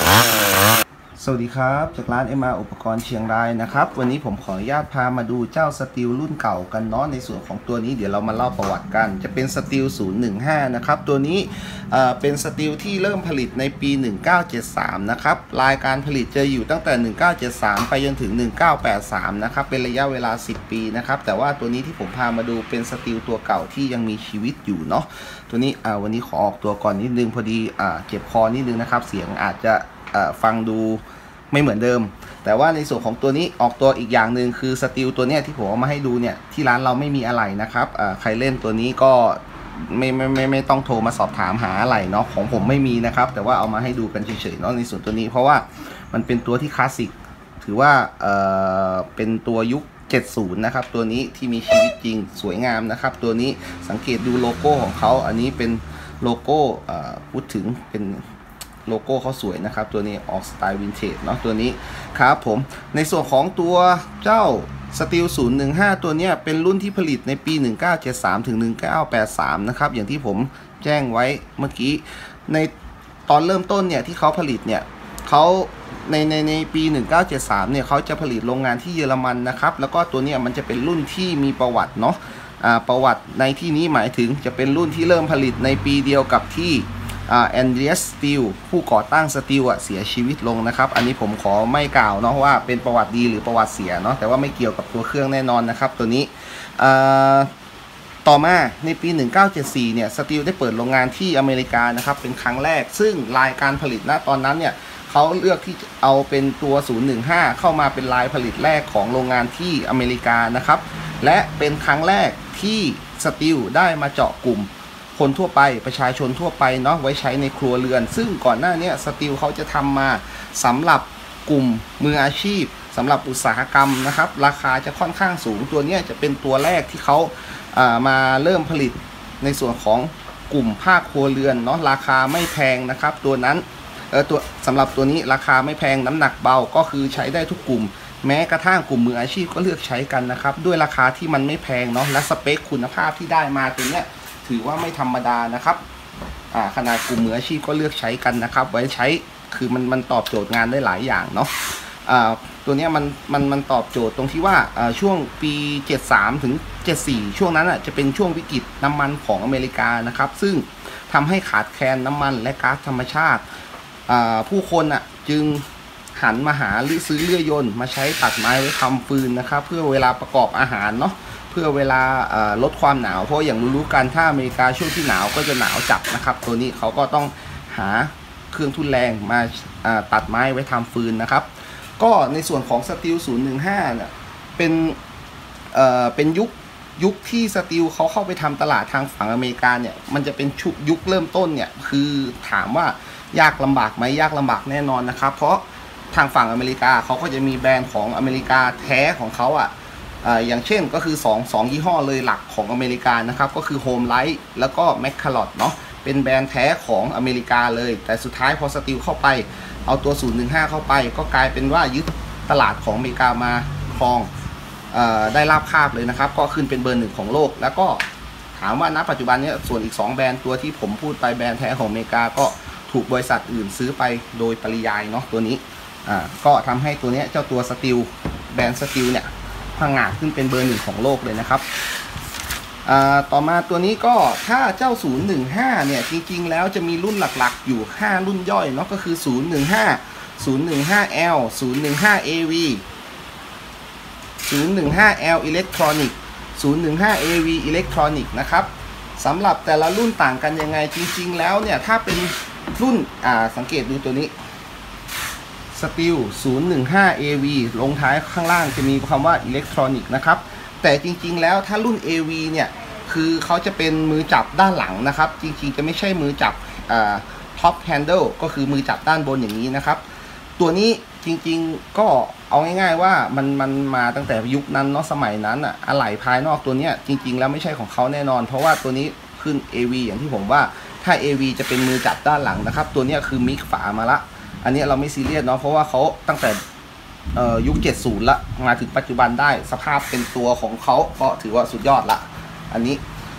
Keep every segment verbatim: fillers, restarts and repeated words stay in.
สวัสดีครับจากร้าน เอ็ม อาร์ อุปกรณ์เชียงรายนะครับวันนี้ผมขออนุญาตพามาดูเจ้าสตีลรุ่นเก่ากันเนาะในส่วนของตัวนี้เดี๋ยวเรามาเล่าประวัติกันจะเป็นสตีลศูนย์หนึ่งห้านะครับตัวนี้เป็นสตีลที่เริ่มผลิตในปีหนึ่งเก้าเจ็ดสามนะครับรายการผลิตจะอยู่ตั้งแต่หนึ่งเก้าเจ็ดสามไปจนถึงหนึ่งเก้าแปดสามนะครับเป็นระยะเวลาสิบปีนะครับแต่ว่าตัวนี้ที่ผมพามาดูเป็นสตีลตัวเก่าที่ยังมีชีวิตอยู่เนาะตัวนี้วันนี้ขอออกตัวก่อนนิดนึงพอดีเจ็บคอนิดนึงนะครับเสียงอาจจะฟังดูไม่เหมือนเดิมแต่ว่าในส่วนของตัวนี้ออกตัวอีกอย่างหนึ่งคือสตีลตัวเนี้ยที่ผมเอามาให้ดูเนี่ยที่ร้านเราไม่มีอะไรนะครับใครเล่นตัวนี้ก็ไม่ไม่ไม่ไม่ต้องโทรมาสอบถามหาอะไรเนาะของผมไม่มีนะครับแต่ว่าเอามาให้ดูกันเฉยๆเนาะในส่วนตัวนี้เพราะว่ามันเป็นตัวที่คลาสสิกถือว่าเอ่อเป็นตัวยุคเจ็ดสิบนะครับตัวนี้ที่มีชีวิตจริงสวยงามนะครับตัวนี้สังเกตดูโลโก้ของเขาอันนี้เป็นโลโก้พูดถึงเป็นโลโก้เขาสวยนะครับตัวนี้ออกสไตล์วินเทจเนาะตัวนี้ครับผมในส่วนของตัวเจ้าสตีลศูนย์หนึ่งห้าตัวนี้เป็นรุ่นที่ผลิตในปีหนึ่งเก้าเจ็ดสามถึงหนึ่งเก้าแปดสามนะครับอย่างที่ผมแจ้งไว้เมื่อกี้ในตอนเริ่มต้นเนี่ยที่เขาผลิตเนี่ยเขาในในในปีหนึ่งเก้าเจ็ดสามเนี่ยเขาจะผลิตโรงงานที่เยอรมันนะครับแล้วก็ตัวนี้มันจะเป็นรุ่นที่มีประวัติเนาะประวัติในที่นี้หมายถึงจะเป็นรุ่นที่เริ่มผลิตในปีเดียวกับที่แอนเดรียส สตีลผู้ก่อตั้งสตีลอ่ะเสียชีวิตลงนะครับอันนี้ผมขอไม่กล่าวเนาะว่าเป็นประวัติดีหรือประวัติเสียเนาะแต่ว่าไม่เกี่ยวกับตัวเครื่องแน่นอนนะครับตัวนี้ต่อมาในปีหนึ่งเก้าเจ็ดสี่เนี่ยสตีลได้เปิดโรงงานที่อเมริกานะครับเป็นครั้งแรกซึ่งรายการผลิตณตอนนั้นเนี่ยเขาเลือกที่จะเอาเป็นตัวศูนย์หนึ่งห้าเข้ามาเป็นลายผลิตแรกของโรงงานที่อเมริกานะครับและเป็นครั้งแรกที่สตีลได้มาเจาะกลุ่มคนทั่วไปประชาชนทั่วไปเนาะไว้ใช้ในครัวเรือนซึ่งก่อนหน้านี้สตีลเขาจะทำมาสำหรับกลุ่มมืออาชีพสำหรับอุตสาหกรรมนะครับราคาจะค่อนข้างสูงตัวนี้จะเป็นตัวแรกที่เขาามาเริ่มผลิตในส่วนของกลุ่มภาคครัวเรือนเนาะราคาไม่แพงนะครับตัวนั้นเออตัวสำหรับตัวนี้ราคาไม่แพงน้ำหนักเบาก็คือใช้ได้ทุกกลุ่มแม้กระทั่งกลุ่มมืออาชีพก็เลือกใช้กันนะครับด้วยราคาที่มันไม่แพงเนาะและสเปคคุณภาพที่ได้มาตัวเนี้ยถือว่าไม่ธรรมดานะครับขนาดกลุ่มมืออาชีพก็เลือกใช้กันนะครับไว้ใช้คือมันมันตอบโจทย์งานได้หลายอย่างเนาะตัวนี้มันมันมันตอบโจทย์ตรงที่ว่าช่วงปีเจ็ดสามถึงเจ็ดสี่ช่วงนั้นจะเป็นช่วงวิกฤตน้ำมันของอเมริกานะครับซึ่งทำให้ขาดแคลนน้ำมันและก๊าซธรรมชาติผู้คนจึงหันมาหาหรือซื้อเลื่อยยนต์มาใช้ตัดไม้ไว้ทำฟืนนะครับเพื่อเวลาประกอบอาหารเนาะเพื่อเวลาลดความหนาวเพราะอย่างรู้ๆกันถ้าอเมริกาช่วงที่หนาวก็จะหนาวจัดนะครับตัวนี้เขาก็ต้องหาเครื่องทุนแรงมาตัดไม้ไว้ทำฟืนนะครับก็ในส่วนของสตีลศูนย์หนึ่งห้าเนี่ยเป็นเอ่อเป็นยุคยุคที่สตีลเขาเข้าไปทำตลาดทางฝั่งอเมริกาเนี่ยมันจะเป็นชุยุคเริ่มต้นเนี่ยคือถามว่ายากลำบากไหมยากลำบากแน่นอนนะครับเพราะทางฝั่งอเมริกาเขาก็จะมีแบรนด์ของอเมริกาแท้ของเขาอ่ะอย่างเช่นก็คือ2 2ยี่ห้อเลยหลักของอเมริกานะครับก็คือ Home Light แล้วก็ McCallot เนาะเป็นแบรนด์แท้ของอเมริกาเลยแต่สุดท้ายพอสตีลเข้าไปเอาตัวศูนย์หนึ่งห้าเข้าไปก็กลายเป็นว่ายึดตลาดของอเมริกามาครองอได้ราบคาบเลยนะครับก็ขึ้นเป็นเบอร์หนึ่งของโลกแล้วก็ถามว่าณปัจจุบันนี้ส่วนอีกสองแบรนด์ตัวที่ผมพูดไปแบรนด์แท้ของอเมริกาก็ถูกบริษัทอื่นซื้อไปโดยปริยายเนาะตัวนี้ก็ทำให้ตัวนี้เจ้าตัวสตีลแบรนด์สตีลเนี่ยพังงาดขึ้นเป็นเบอร์หนึ่งของโลกเลยนะครับต่อมาตัวนี้ก็ถ้าเจ้าศูนย์หนึ่งห้าเนี่ยจริงๆแล้วจะมีรุ่นหลักๆอยู่ห้ารุ่นย่อยเนาะก็คือศูนย์หนึ่งห้า ศูนย์หนึ่งห้า แอล ศูนย์หนึ่งห้า เอ วี ศูนย์หนึ่งห้า แอล Electronic ศูนย์หนึ่งห้า เอ วี Electronic นะครับสำหรับแต่ละรุ่นต่างกันยังไงจริงๆแล้วเนี่ยถ้าเป็นรุ่นอ่าสังเกตดูตัวนี้สตีลศูนย์หนึ่งห้า เอ วี ลงท้ายข้างล่างจะมีคำว่าอิเล็กทรอนิกส์นะครับแต่จริงๆแล้วถ้ารุ่น เอ วี เนี่ยคือเขาจะเป็นมือจับด้านหลังนะครับจริงๆจะไม่ใช่มือจับท็อปแฮนเดิลก็คือมือจับด้านบนอย่างนี้นะครับตัวนี้จริงๆก็เอาง่ายๆว่ามันมันมาตั้งแต่ยุคนั้นเนาะสมัยนั้นอะอะไหล่ภายนอกตัวเนี้ยจริงๆแล้วไม่ใช่ของเขาแน่นอนเพราะว่าตัวนี้ขึ้น เอ วี อย่างที่ผมว่าถ้า เอ วี จะเป็นมือจับด้านหลังนะครับตัวนี้คือมิกฝามาละอันนี้เราไม่ซีเรียสเนาะเพราะว่าเขาตั้งแต่ยุคเจ็ดสิบละมาถึงปัจจุบันได้สภาพเป็นตัวของเขาก็ถือว่าสุดยอดละอันนี้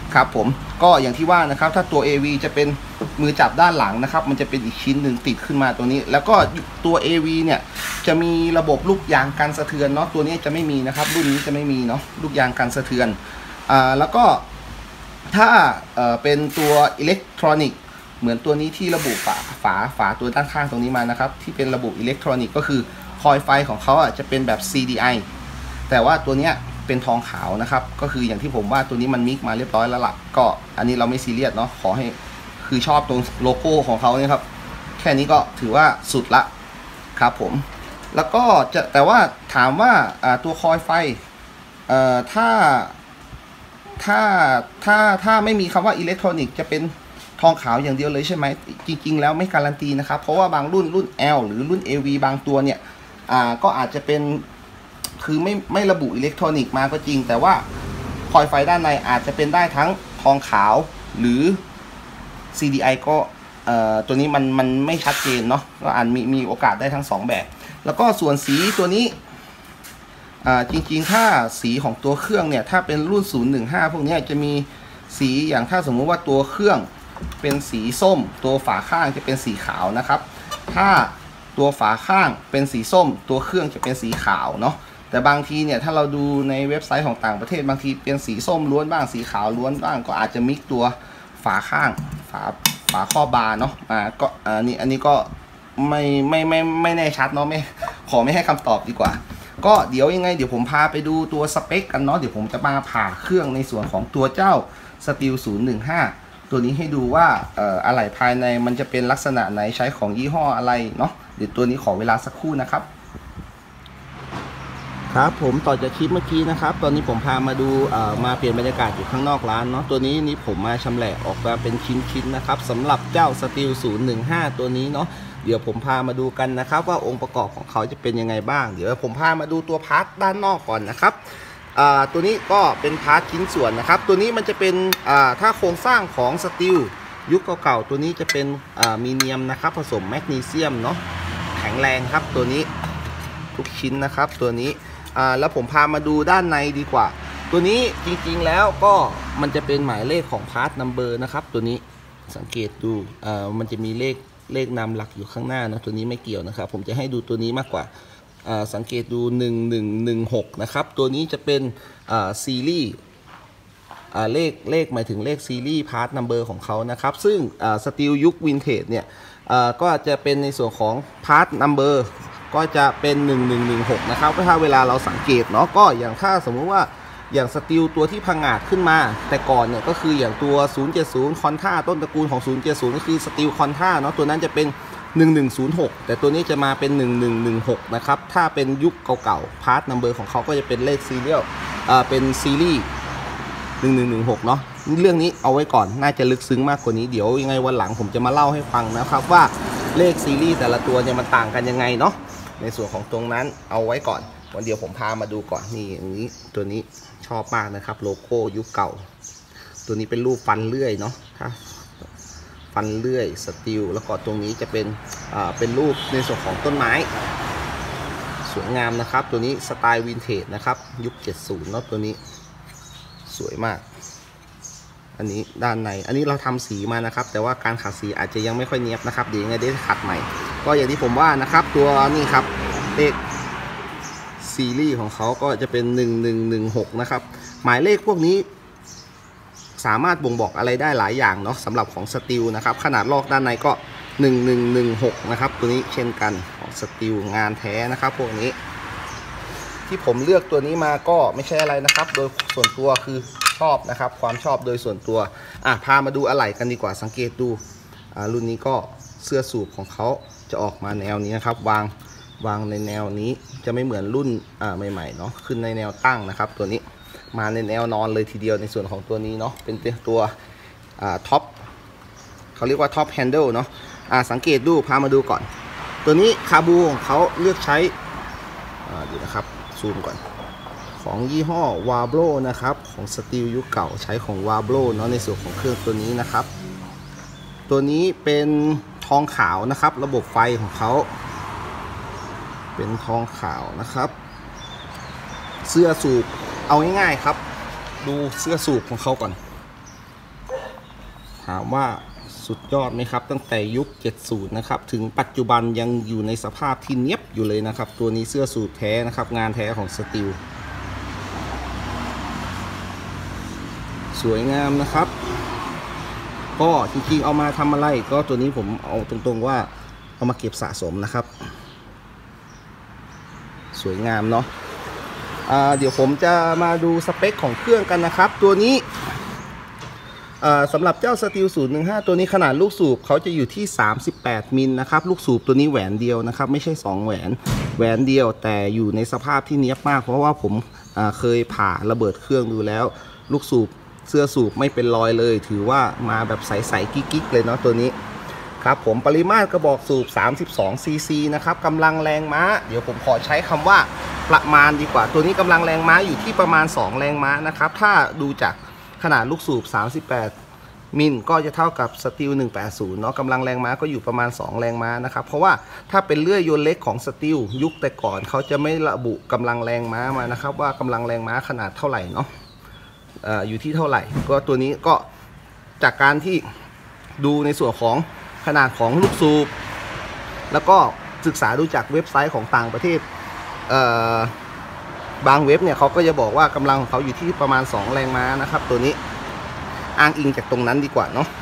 ครับผมก็อย่างที่ว่านะครับถ้าตัว เอ วี จะเป็นมือจับด้านหลังนะครับมันจะเป็นอีกชิ้นหนึ่งติดขึ้นมาตัวนี้แล้วก็ตัว เอ วี เนี่ยจะมีระบบลูกยางกันสะเทือนเนาะตัวนี้จะไม่มีนะครับรุ่นนี้จะไม่มีเนาะลูกยางกันสะเทือนอ่าแล้วก็ถ้าเอ่อเป็นตัวอิเล็กทรอนิกส์เหมือนตัวนี้ที่ระบุฝาฝาฝาตัวด้านข้างตรงนี้มานะครับที่เป็นระบบอิเล็กทรอนิกส์ก็คือคอยไฟของเขาอ่ะจะเป็นแบบ ซี ดี ไอ แต่ว่าตัวเนี้ยเป็นทองขาวนะครับก็คืออย่างที่ผมว่าตัวนี้มันมิกมาเรียบร้อยแล้วล่ะก็อันนี้เราไม่ซีเรียสเนาะขอให้คือชอบตรงโลโก้ของเขาเนี่ยครับแค่นี้ก็ถือว่าสุดละครับผมแล้วก็จะแต่ว่าถามว่าตัวคอยไฟเอ่อถ้าถ้าถ้าถ้าไม่มีคำว่าอิเล็กทรอนิกส์จะเป็นทองขาวอย่างเดียวเลยใช่ไหมจริงๆแล้วไม่การันตีนะครับเพราะว่าบางรุ่นรุ่น L หรือรุ่น เอ วี บางตัวเนี่ยอ่าก็อาจจะเป็นคือไม่ไม่ระบุอิเล็กทรอนิกส์มาก็จริงแต่ว่าคอยไฟด้านในอาจจะเป็นได้ทั้งทองขาวหรือ ซี ดี ไอ ก็เอ่อตัวนี้มันมันไม่ชัดเจนเนาะก็อาจมีมีโอกาสได้ทั้งสองแบบแล้วก็ส่วนสีตัวนี้อ่าจริงๆถ้าสีของตัวเครื่องเนี่ยถ้าเป็นรุ่นศูนย์หนึ่งห้าพวกนี้จะมีสีอย่างถ้าสมมุติว่าตัวเครื่องเป็นสีส้มตัวฝาข้างจะเป็นสีขาวนะครับถ้าตัวฝาข้างเป็นสีส้มตัวเครื่องจะเป็นสีขาวเนาะแต่บางทีเนี่ยถ้าเราดูในเว็บไซต์ของต่างประเทศบางทีเป็นสีส้มล้วนบ้างสีขาวล้วนบ้างก็อาจจะมิกตัวฝาข้างฝาฝาข้อบาร์เนาะอ่าก็อันนี้อันนี้ก็ไม่ไม่ไม่ไม่แน่ชัดเนาะไม่ขอไม่ให้คำตอบดีกว่าก็เดี๋ยวยังไงเดี๋ยวผมพาไปดูตัวสเปคกันเนาะเดี๋ยวผมจะมาผ่าเครื่องในส่วนของตัวเจ้า Steel ศูนย์หนึ่งห้าตัวนี้ให้ดูว่าเอ่ออะไหล่ภายในมันจะเป็นลักษณะไหนใช้ของยี่ห้ออะไรเนาะเดี๋ยวตัวนี้ขอเวลาสักครู่นะครับครับผมต่อจากคลิปเมื่อกี้นะครับตอนนี้ผมพามาดูเอ่อมาเปลี่ยนบรรยากาศอยู่ข้างนอกร้านเนาะตัวนี้นี่ผมมาชำแหละออกมาเป็นชิ้นๆนะครับสำหรับเจ้า Steel ศูนย์หนึ่งห้าตัวนี้เนาะเดี๋ยวผมพามาดูกันนะครับว่าองค์ประกอบของเขาจะเป็นยังไงบ้างเดี๋ยวผมพามาดูตัวพาร์ทด้านนอกก่อนนะครับตัวนี้ก็เป็นพาร์ทชิ้นส่วนนะครับตัวนี้มันจะเป็นถ้าโครงสร้างของสตีลยุคเก่าๆตัวนี้จะเป็นมีเนียมนะครับผสมแมกนีเซียมเนาะแข็งแรงครับตัวนี้ทุกชิ้นนะครับตัวนี้แล้วผมพามาดูด้านในดีกว่าตัวนี้จริงๆแล้วก็มันจะเป็นหมายเลขของพาร์ทนัมเบอร์นะครับตัวนี้สังเกตดูมันจะมีเลขเลขนำหลักอยู่ข้างหน้านะตัวนี้ไม่เกี่ยวนะครับผมจะให้ดูตัวนี้มากกว่าสังเกตดูหนึ่งหนึ่งหนึ่งหกนะครับตัวนี้จะเป็นซีรีส์เลขเลขหมายถึงเลขซีรีส์พาร์ทนัมเบอร์ของเขานะครับซึ่งสตีลยุควินเทจเนี่ยก็จะเป็นในส่วนของพาร์ทนัมเบอร์ก็จะเป็นหนึ่งหนึ่งหนึ่งหกนะครับถ้าเวลาเราสังเกตเนาะก็อย่างถ้าสมมุติว่าอย่างสตีลตัวที่พังงาดขึ้นมาแต่ก่อนเนี่ยก็คืออย่างตัวศูนย์เจ็ดศูนย์คอนท่าต้นตระกูลของศูนย์เจ็ดศูนย์ก็คือสตีลคอนท่าเนาะตัวนั้นจะเป็นหนึ่งหนึ่งศูนย์หกแต่ตัวนี้จะมาเป็นหนึ่งหนึ่งหนึ่งหกนะครับถ้าเป็นยุคเก่าๆพาร์ทนัมเบอร์ของเขาก็จะเป็นเลขซีเรียลอ่าเป็นซีรีส์หนึ่งหนึ่งหนึ่งหกเนาะเรื่องนี้เอาไว้ก่อนน่าจะลึกซึ้งมากกว่านี้เดี๋ยวยังไงวันหลังผมจะมาเล่าให้ฟังนะครับว่าเลขซีรีส์แต่ละตัวเนี่ยมันต่างกันยังไงเนาะในส่วนของตรงนั้นเอาไว้ก่อนวันเดียวผมพามาดูก่อนนี่อย่างนี้ตัวนี้ชอบมากนะครับโลโก้ยุคเก่าตัวนี้เป็นรูปฟันเลื่อยเนาะฟันเลื่อยสตีลแล้วก็ตรงนี้จะเป็นอ่าเป็นรูปในส่วนของต้นไม้สวยงามนะครับตัวนี้สไตล์วินเทจนะครับยุคเจ็ดสิบเนาะตัวนี้สวยมากอันนี้ด้านในอันนี้เราทำสีมานะครับแต่ว่าการขัดสีอาจจะยังไม่ค่อยเนียบนะครับเดี๋ยวยังไงได้ขัดใหม่ก็อย่างที่ผมว่านะครับตัวนี้ครับเลขซีรีส์ของเขาก็จะเป็นหนึ่งหนึ่งหนึ่งหกนะครับหมายเลขพวกนี้สามารถบ่งบอกอะไรได้หลายอย่างเนาะสำหรับของสตีลนะครับขนาดลอกด้านในก็หนึ่งหนึ่งหนึ่งหกนะครับตัวนี้เช่นกันของสตีลงานแท้นะครับพวกนี้ที่ผมเลือกตัวนี้มาก็ไม่ใช่อะไรนะครับโดยส่วนตัวคือชอบนะครับความชอบโดยส่วนตัวอ่ะพามาดูอะไหล่กันดีกว่าสังเกตดูอ่ารุ่นนี้ก็เสื้อสูบของเขาจะออกมาแนวนี้นะครับวางวางในแนวนี้จะไม่เหมือนรุ่นอ่าใหม่ๆเนาะขึ้นในแนวตั้งนะครับตัวนี้มาในแนวนอนเลยทีเดียวในส่วนของตัวนี้เนาะเป็นตัวอ่าท็อปเขาเรียกว่าท็อปแฮนเดิลเนาะอ่าสังเกตดูพามาดูก่อนตัวนี้คาบูของเขาเลือกใช้อ่าดีนะครับซูมก่อนของยี่ห้อวาโบรนะครับของสตีลยุคเก่าใช้ของวาโบรเนาะในส่วนของเครื่องตัวนี้นะครับตัวนี้เป็นทองขาวนะครับระบบไฟของเขาเป็นทองขาวนะครับเสื้อสูบเอาง่ายๆครับดูเสื้อสูบของเขาก่อนถามว่าสุดยอดไหมครับตั้งแต่ยุคเจ็ดสิบนะครับถึงปัจจุบันยังอยู่ในสภาพที่เนียบอยู่เลยนะครับตัวนี้เสื้อสูทแท้นะครับงานแท้ของสตีลสวยงามนะครับก็จริงๆเอามาทำอะไรก็ตัวนี้ผมเอาตรงๆว่าเอามาเก็บสะสมนะครับสวยงามเนาะะเดี๋ยวผมจะมาดูสเปคของเครื่องกันนะครับตัวนี้สำหรับเจ้าสตีลศูนย์หนึ่งห้าตัวนี้ขนาดลูกสูบเขาจะอยู่ที่สามสิบแปดมิลนะครับลูกสูบตัวนี้แหวนเดียวนะครับไม่ใช่สองแหวนแหวนเดียวแต่อยู่ในสภาพที่เนียบมากเพราะว่าผมเคยผ่าระเบิดเครื่องดูแล้วลูกสูบเสื้อสูบไม่เป็นรอยเลยถือว่ามาแบบใสๆกิ๊กๆเลยเนาะตัวนี้ครับผมปริมาตรกระบอกสูบสามสิบสองซีซีนะครับกำลังแรงม้าเดี๋ยวผมขอใช้คำว่าประมาณดีกว่าตัวนี้กำลังแรงม้าอยู่ที่ประมาณสองแรงม้านะครับถ้าดูจากขนาดลูกสูบสามสิบแปดมิลก็จะเท่ากับสตีลหนึ่งแปดศูนย์เนาะกำลังแรงม้าก็อยู่ประมาณสองแรงม้านะครับเพราะว่าถ้าเป็นเลื่อยยนต์เล็กของสตีลยุคแต่ก่อนเขาจะไม่ระบุกำลังแรงม้ามานะครับว่ากำลังแรงม้าขนาดเท่าไหร่เนาะ อ, อยู่ที่เท่าไหร่ก็ตัวนี้ก็จากการที่ดูในส่วนของขนาดของลูกสูบแล้วก็ศึกษาดูจากเว็บไซต์ของต่างประเทศบางเว็บเนี่ยเขาก็จะบอกว่ากำลังของเขาอยู่ที่ประมาณสองแรงม้านะครับตัวนี้อ้างอิงจากตรงนั้นดีกว่าเนาะ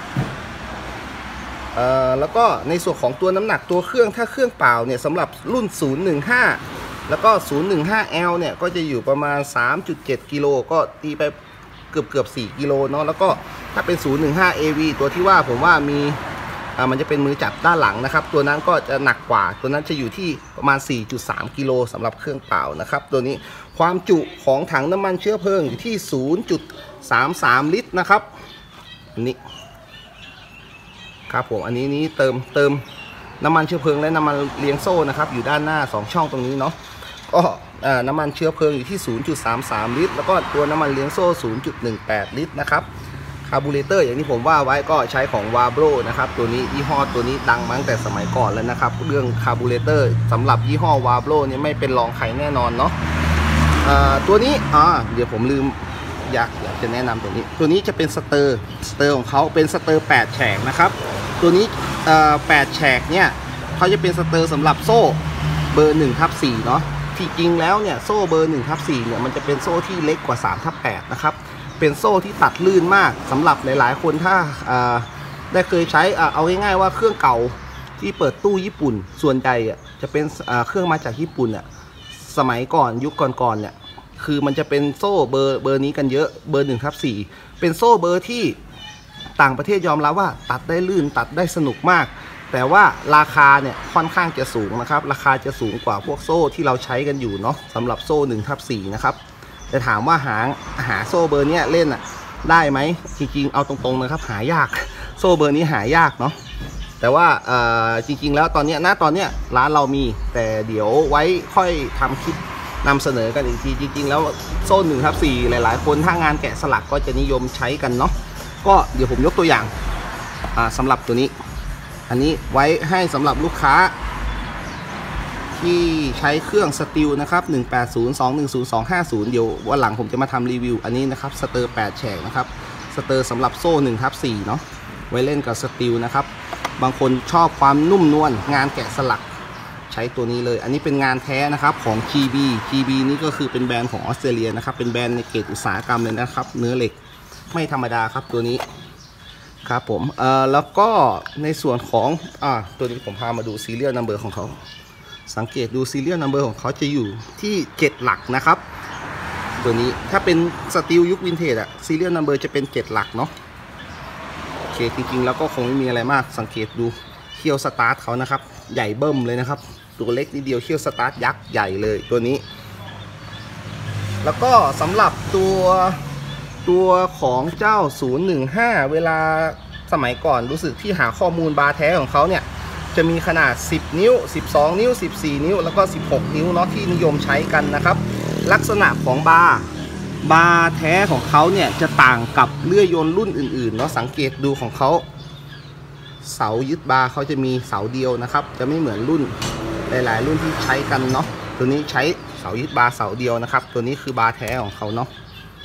แล้วก็ในส่วนของตัวน้ำหนักตัวเครื่องถ้าเครื่องเปล่าเนี่ยสำหรับรุ่นศูนย์หนึ่งห้าแล้วก็ศูนย์หนึ่งห้าแอล เนี่ยก็จะอยู่ประมาณ สามจุดเจ็ด กิโลก็ตีไปเกือบเกือบสี่กิโลเนาะแล้วก็ถ้าเป็นศูนย์หนึ่งห้า เอ วี ตัวที่ว่าผมว่ามีอ่ามันจะเป็นมือจับด้านหลังนะครับตัวนั้นก็จะหนักกว่าตัวนั้นจะอยู่ที่ประมาณ สี่จุดสาม กิโลสำหรับเครื่องเปล่านะครับตัวนี้ความจุของถังน้ำมันเชื้อเพลิงอยู่ที่ ศูนย์จุดสามสาม ลิตรนะครับอันนี้ครับผมอันนี้นี้เติมเติมน้ำมันเชื้อเพลิงและน้ำมันเลี้ยงโซ่นะครับอยู่ด้านหน้าสองช่องตรงนี้เนาะก็น้ำมันเชื้อเพลิงอยู่ที่ ศูนย์จุดสามสาม ลิตรแล้วก็ตัวน้ำมันเลี้ยงโซ่ ศูนย์จุดหนึ่งแปด ลิตรนะครับคาร์บูเรเตอร์อย่างที่ผมว่าไว้ก็ใช้ของวาโบรนะครับตัวนี้ยี่ห้อตัวนี้ดังมาตั้งแต่สมัยก่อนแล้วนะครับเรื่องคาร์บูเรเตอร์สำหรับยี่ห้อวาโบรเนี่ยไม่เป็นรองใครแน่นอนเนาะตัวนี้อ่าเดี๋ยวผมลืมอยากอยากจะแนะนำตัวนี้ตัวนี้จะเป็นสเตอร์สเตอร์ของเขาเป็นสเตอร์แปดแฉกนะครับตัวนี้แปดแฉกเนี่ยเขาจะเป็นสเตอร์สำหรับโซ่เบอร์หนึ่งทับสี่เนาะที่จริงแล้วเนี่ยโซ่เบอร์หนึ่งทับสี่เนี่ยมันจะเป็นโซ่ที่เล็กกว่าสามทับแปดนะครับเป็นโซ่ที่ตัดลื่นมากสำหรับหลายๆคนถ้าได้เคยใช้เอาง่ายๆว่าเครื่องเก่าที่เปิดตู้ญี่ปุ่นส่วนใหญ่จะเป็นเครื่องมาจากญี่ปุ่นเนี่ยสมัยก่อนยุคก่อนๆเนี่ยคือมันจะเป็นโซ่เบอร์เบอร์นี้กันเยอะเบอร์หนึ่งทับสี่เป็นโซ่เบอร์ที่ต่างประเทศยอมรับว่าตัดได้ลื่นตัดได้สนุกมากแต่ว่าราคาเนี่ยค่อนข้างจะสูงนะครับราคาจะสูงกว่าพวกโซ่ที่เราใช้กันอยู่เนาะสำหรับโซ่หนึ่งทับสี่นะครับแต่ถามว่าหาหาโซ่เบอร์นี้เล่นอ่ะได้ไหมจริงๆเอาตรงๆนะครับหายากโซ่เบอร์นี้หายากเนาะแต่ว่าจริงๆแล้วตอนนี้ณตอนนี้ร้านเรามีแต่เดี๋ยวไว้ค่อยทำคลิปนำเสนอกันอีกทีจริงๆแล้วโซ่หนึ่งทับสี่หลายๆคนถ้างานแกะสลักก็จะนิยมใช้กันเนาะก็เดี๋ยวผมยกตัวอย่างสำหรับตัวนี้อันนี้ไว้ให้สำหรับลูกค้าที่ใช้เครื่องสตีลนะครับหนึ่งแปดศูนย์ สองหนึ่งศูนย์ สองห้าศูนย์เดี๋ยววันหลังผมจะมาทำรีวิวอันนี้นะครับสเตอร์แปดแฉกนะครับสเตอร์สำหรับโซ่หนึ่งทับสี่เนาะไว้เล่นกับสตีลนะครับบางคนชอบความนุ่มนวลงานแกะสลักใช้ตัวนี้เลยอันนี้เป็นงานแท้นะครับของ จี บี จี บี นี่ก็คือเป็นแบรนด์ของออสเตรเลียนะครับเป็นแบรนด์ในเกรดอุตสาหกรรมเลยนะครับเนื้อเหล็กไม่ธรรมดาครับตัวนี้ครับผมเอ่อแล้วก็ในส่วนของอ่าตัวนี้ผมพามาดูซีเรียลนัมเบอร์ของเขาสังเกตดูซีเรียลนัมเบอร์ของเขาจะอยู่ที่เจ็ดหลักนะครับตัวนี้ถ้าเป็นสตีลยุควินเทจอะซีเรียลนัมเบอร์จะเป็นเจ็ดหลักเนาะโอเคจริงๆแล้วก็คงไม่มีอะไรมากสังเกตดูเคี่ยวสตาร์ทเขานะครับใหญ่เบิ่มเลยนะครับตัวเล็กนิดเดียวเคี่ยวสตาร์ทยักษ์ใหญ่เลยตัวนี้แล้วก็สำหรับตัวตัวของเจ้าศูนย์หนึ่งห้าเวลาสมัยก่อนรู้สึกที่หาข้อมูลบาร์แท้ของเขาเนี่ยจะมีขนาดสิบนิ้วสิบสองนิ้วสิบสี่นิ้วแล้วก็สิบหกนิ้วเนาะที่นิยมใช้กันนะครับลักษณะของบาร์บาร์แท้ของเขาเนี่ยจะต่างกับเลื่อยยนต์รุ่นอื่นๆเนาะสังเกตดูของเขาเสายึดบาร์เขาจะมีเสาเดียวนะครับจะไม่เหมือนรุ่นหลายๆรุ่นที่ใช้กันเนาะตัวนี้ใช้เสายึดบาร์เสาเดียวนะครับตัวนี้คือบาร์แท้ของเขาเนาะ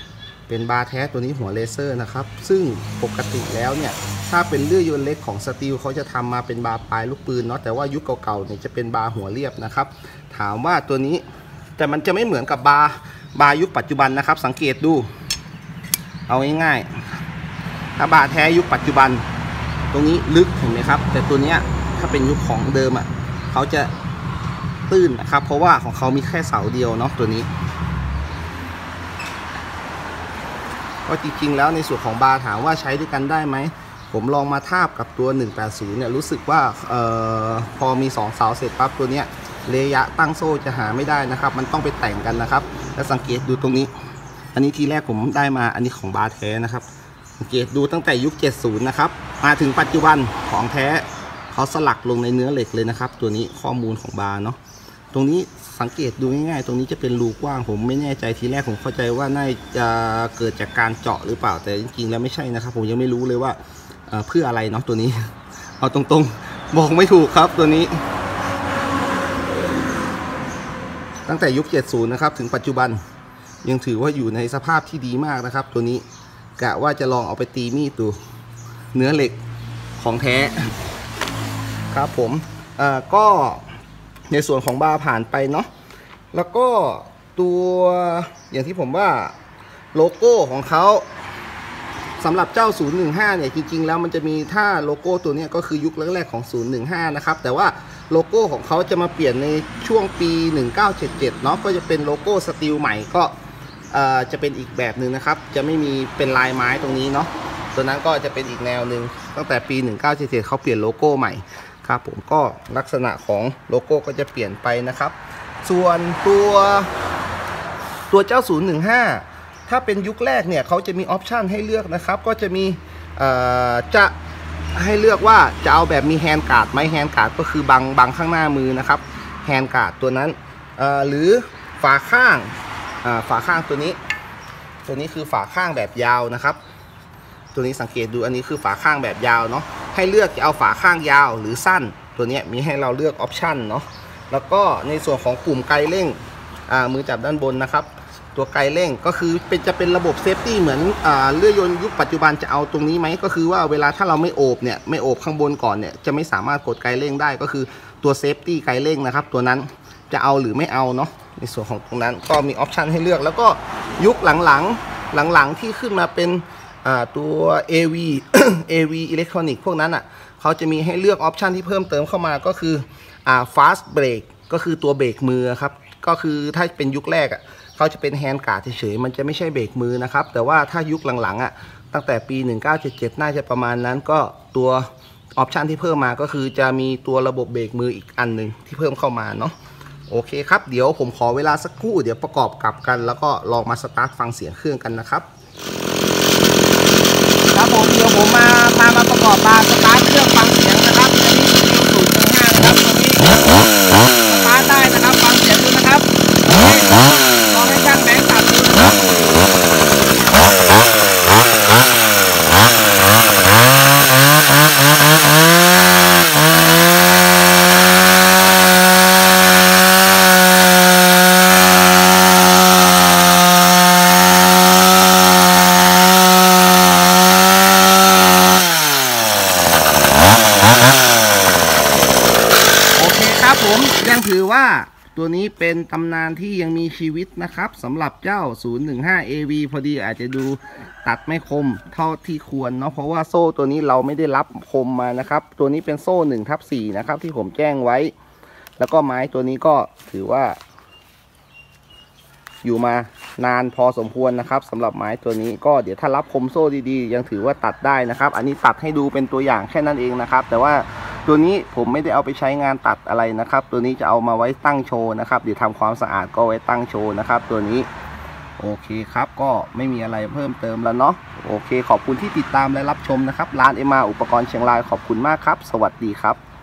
เป็นบาร์แท้ตัวนี้หัวเลเซอร์นะครับซึ่งปกติแล้วเนี่ยถ้าเป็นเลื่อยยนต์เล็กของสตีลเขาจะทำมาเป็นบาร์ปลายลูกปืนเนาะแต่ว่ายุคเก่าๆเนี่ยจะเป็นบาร์หัวเรียบนะครับถามว่าตัวนี้แต่มันจะไม่เหมือนกับบาร์บาร์ยุคปัจจุบันนะครับสังเกตดูเอาง่ายๆถ้าบาร์แท้ยุคปัจจุบันตรงนี้ลึกเห็นไหมครับแต่ตัวนี้ถ้าเป็นยุคของเดิมอ่ะเขาจะตื้นนะครับเพราะว่าของเขามีแค่เสาเดียวเนาะตัวนี้ก็จริงๆแล้วในส่วนของบาร์ถามว่าใช้ด้วยกันได้ไหมผมลองมาทาบกับตัวหนึ่งแปดศูนย์เนี่ยรู้สึกว่าเอ่อพอมีสองเสาเสร็จปั๊บตัวเนี้ยระยะตั้งโซ่จะหาไม่ได้นะครับมันต้องไปแต่งกันนะครับแล้วสังเกตดูตรงนี้อันนี้ทีแรกผมได้มาอันนี้ของบาร์แท้นะครับสังเกตดูตั้งแต่ยุคเจ็ดสิบนะครับมาถึงปัจจุบันของแท้เขาสลักลงในเนื้อเหล็กเลยนะครับตัวนี้ข้อมูลของบาร์เนาะตรงนี้สังเกตดูง่ายๆตรงนี้จะเป็นรูกว้างผมไม่แน่ใจทีแรกผมเข้าใจว่าน่าจะเกิดจากการเจาะหรือเปล่าแต่จริงๆแล้วไม่ใช่นะครับผมยังไม่รู้เลยว่าเ, เพื่ออะไรเนาะตัวนี้เอาตรงๆบอกไม่ถูกครับตัวนี้ตั้งแต่ยุคเจ็ดสิบนะครับถึงปัจจุบันยังถือว่าอยู่ในสภาพที่ดีมากนะครับตัวนี้กะว่าจะลองเอาไปตีมีดดูเนื้อเหล็กของแท้ครับผมเอ่อก็ในส่วนของบาร์ผ่านไปเนาะแล้วก็ตัวอย่างที่ผมว่าโลโก้ของเขาสำหรับเจ้าศูนย์หนึ่งห้าเนี่ยจริงๆแล้วมันจะมีถ้าโลโก้ตัวนี้ก็คือยุคแรกๆของศูนย์หนึ่งห้านะครับแต่ว่าโลโก้ของเขาจะมาเปลี่ยนในช่วงปีหนึ่งเก้าเจ็ดเจ็ดเนาะก็จะเป็นโลโก้สตีลใหม่ก็จะเป็นอีกแบบหนึ่งนะครับจะไม่มีเป็นลายไม้ตรงนี้เนาะตัวนั้นก็จะเป็นอีกแนวหนึ่งตั้งแต่ปีหนึ่งเก้าเจ็ดเจ็ดเขาเปลี่ยนโลโก้ใหม่ครับผมก็ลักษณะของโลโก้ก็จะเปลี่ยนไปนะครับส่วนตัวตัวเจ้าศูนย์หนึ่งห้าถ้าเป็นยุคแรกเนี่ยเขาจะมีออปชันให้เลือกนะครับก็จะมีจะให้เลือกว่าจะเอาแบบมีแฮนด์การ์ดไหมแฮนด์การ์ดก็คือบังบังข้างหน้ามือนะครับแฮนด์การ์ดตัวนั้นหรือฝาข้างฝาข้างตัวนี้ตัวนี้คือฝาข้างแบบยาวนะครับตัวนี้สังเกตดูอันนี้คือฝาข้างแบบยาวเนาะให้เลือกจะเอาฝาข้างยาวหรือสั้นตัวนี้มีให้เราเลือกออปชันเนาะแล้วก็ในส่วนของกลุ่มไกเร่งมือจับด้านบนนะครับตัวไกเร่งก็คือเป็นจะเป็นระบบเซฟตี้เหมือนเลื่อยยนต์ยุคปัจจุบันจะเอาตรงนี้ไหมก็คือว่าเวลาถ้าเราไม่โอบเนี่ยไม่โอบข้างบนก่อนเนี่ยจะไม่สามารถกดไกเร่งได้ก็คือตัวเซฟตี้ไกเร่งนะครับตัวนั้นจะเอาหรือไม่เอาเนาะในส่วนของตรงนั้นก็มีออปชันให้เลือกแล้วก็ยุคหลังๆหลังๆที่ขึ้นมาเป็นตัว เอ วี เอ วี อิเล็กทรอนิกส์พวกนั้นอ่ะเขาจะมีให้เลือกออปชันที่เพิ่มเติมเข้ามาก็คืออ่า fast brake ก็คือตัวเบรกมือครับก็คือถ้าเป็นยุคแรกอ่ะเขาจะเป็นแฮนด์การ์ดเฉยๆมันจะไม่ใช่เบรกมือนะครับแต่ว่าถ้ายุคหลังๆอ่ะตั้งแต่ปีหนึ่งเก้าเจ็ดเจ็ดน่าจะประมาณนั้นก็ตัวออปชันที่เพิ่มมาก็คือจะมีตัวระบบเบรกมืออีกอันหนึ่งที่เพิ่มเข้ามาเนาะโอเคครับเดี๋ยวผมขอเวลาสักครู่เดี๋ยวประกอบกับกันแล้วก็ลองมาสตาร์ทฟังเสียงเครื่องกันนะครับครับผมเดี๋ยวผมมาพามาประกอบบาร์สตาร์ทเครื่องฟังเสียงนะครับอันนี้คือศูนย์หนึ่งห้านะครับตัวนี้สตาร์ทได้นะครับฟังเสียงดูนะครับลองให้ช่างแบงค์ตัดดูนะครับผมยังถือว่าตัวนี้เป็นตำนานที่ยังมีชีวิตนะครับสำหรับเจ้าศูนย์หนึ่งห้า เอ วี พอดีอาจจะดูตัดไม่คมเท่าที่ควรเนาะเพราะว่าโซ่ตัวนี้เราไม่ได้รับคมมานะครับตัวนี้เป็นโซ่หนึ่งทับสี่นะครับที่ผมแจ้งไว้แล้วก็ไม้ตัวนี้ก็ถือว่าอยู่มานานพอสมควรนะครับสำหรับไม้ตัวนี้ก็เดี๋ยวถ้ารับคมโซ่ดีๆยังถือว่าตัดได้นะครับอันนี้ตัดให้ดูเป็นตัวอย่างแค่นั้นเองนะครับแต่ว่าตัวนี้ผมไม่ได้เอาไปใช้งานตัดอะไรนะครับตัวนี้จะเอามาไว้ตั้งโชว์นะครับเดี๋ยวทำความสะอาดก็ไว้ตั้งโชว์นะครับตัวนี้โอเคครับก็ไม่มีอะไรเพิ่มเติมแล้วเนาะโอเคขอบคุณที่ติดตามและรับชมนะครับร้านเอ็ม อาร์ อุปกรณ์เชียงรายขอบคุณมากครับสวัสดีครับ